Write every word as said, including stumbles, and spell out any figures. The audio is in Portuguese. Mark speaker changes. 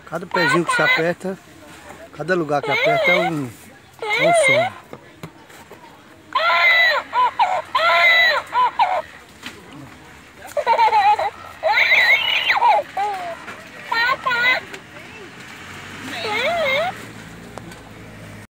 Speaker 1: Cada pezinho que se aperta, cada lugar que aperta é um, é um som.